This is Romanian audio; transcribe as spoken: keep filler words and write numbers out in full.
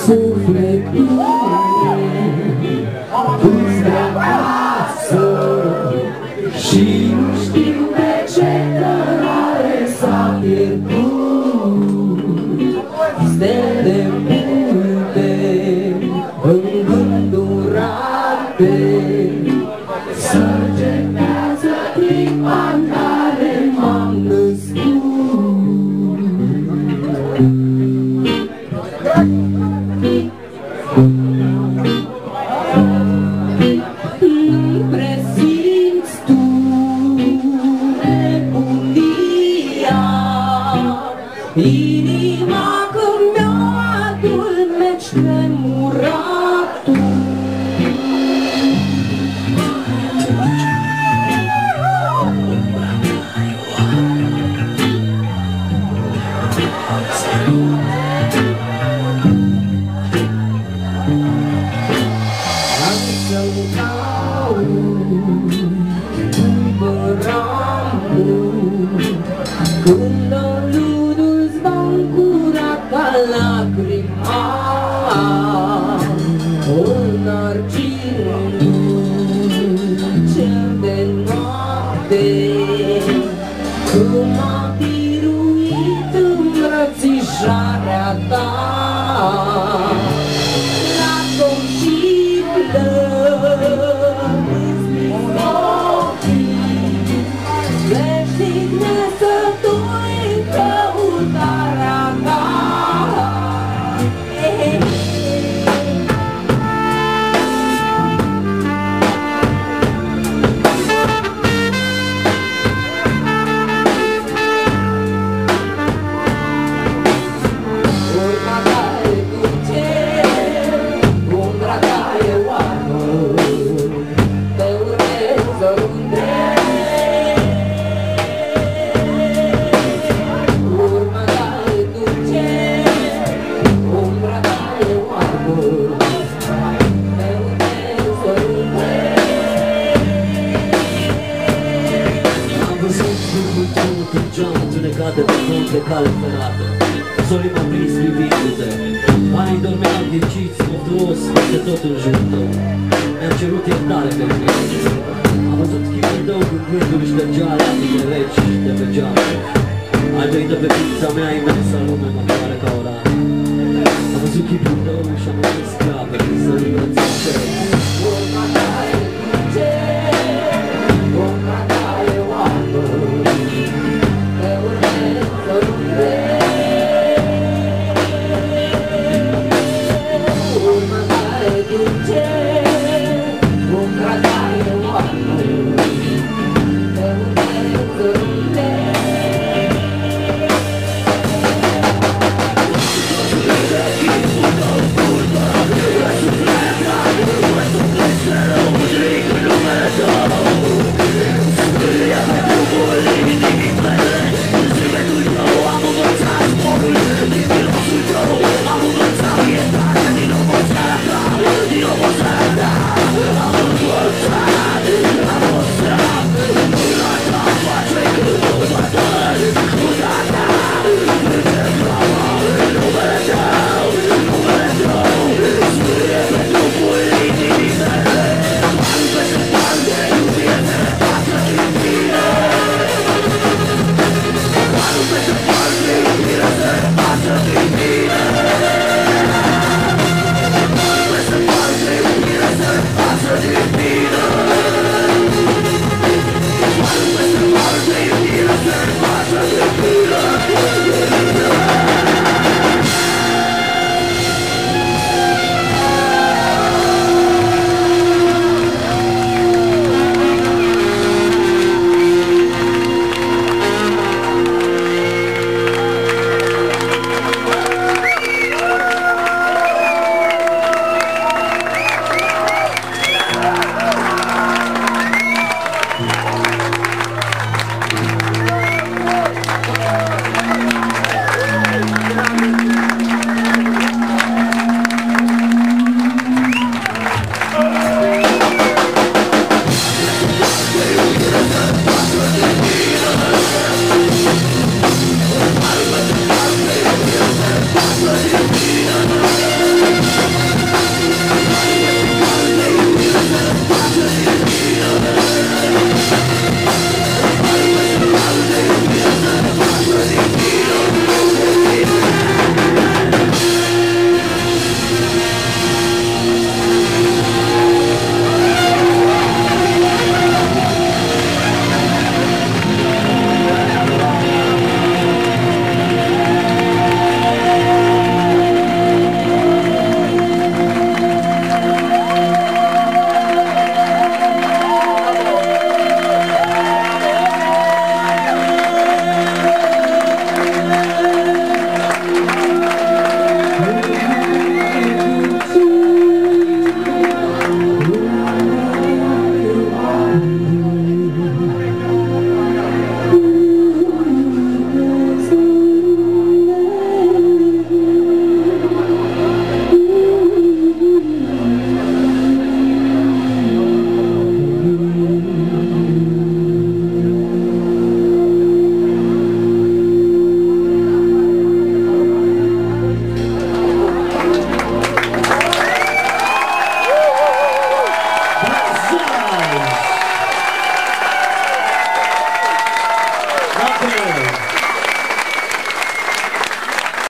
suflet du-ți de acasă și nu știu de ce cărare s-a pierdut. Stele multe în gânduri rate sărgenează clipa în care m-am născut. Nu presimți tu nebunia, inima că-mi mi-o adulmeci tremuratul. Am să-mi caut împăramul când aludul-ți va încura ca lacrima. Un argint cel de noapte cum a biruit îmbrățișarea ta. La conșiplă îți ochii veșnic nesătui în căutarea ta. Urma ta e dulce, umbra ta e oară, te urmez oriunde. Urma ta e dulce, umbra ta e oară, te urmez oriunde. Am văzut lucruri tău în geam, întunecate pe front de cale ferată. Zorii m-au prins privindu-te, banii dormeau ghiciți, mofturos peste tot în jurul tău. Mi-am cerut iertare pe mine. Am văzut chipul tău cu gânduri ștergea latine reci de pe geamuri. Altoită pe ființa mea imensă lume mă pare ca o rană. Am văzut chipul tău și am văzut sclave să-l îmbrățișez.